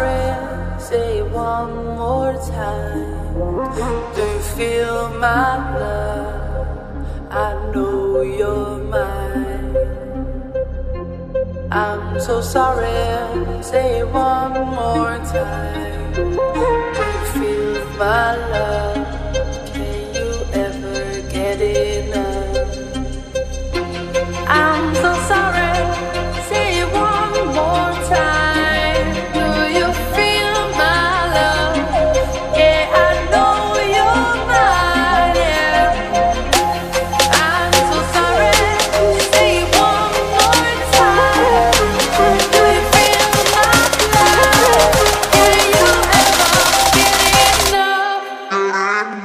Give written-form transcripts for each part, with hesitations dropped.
sorry, say it one more time. Do you feel my love? I know you're mine. I'm so sorry, say it one more time. Do you feel my love? Can you ever get enough? I'm so sorry, say it one more time. Do you feel my love? Yeah, I know you're mine. Yeah. I'm so sorry, say it one more time. Do you feel my love? Can you ever get enough?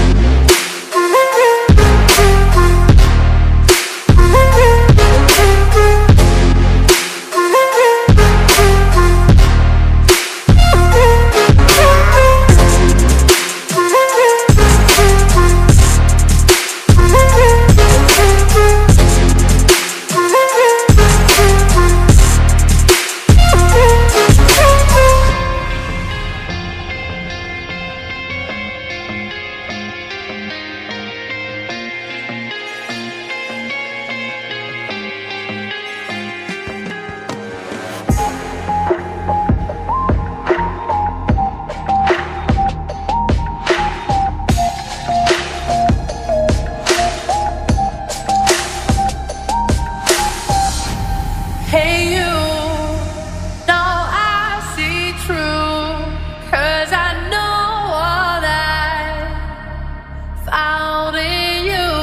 Hey you, now I see true, 'cause I know what I found in you.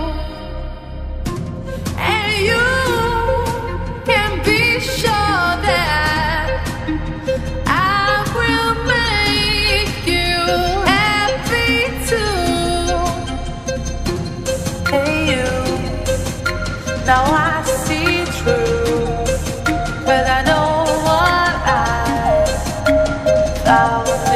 And you can be sure that I will make you happy too. Hey you, now I see true, 'cause I know what I found.